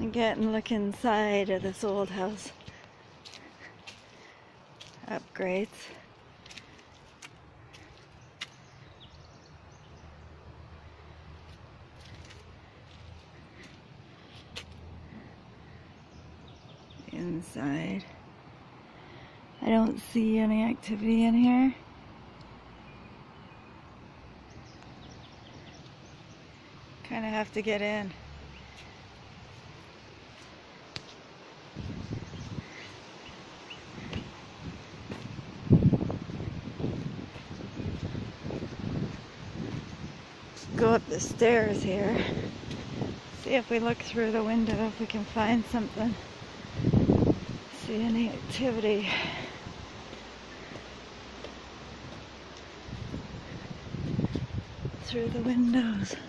Get and look inside of this old house. Upgrades. Inside. I don't see any activity in here. Kind of have to get in. Go up the stairs here. See if we look through the window if we can find something. See any activity. Through the windows.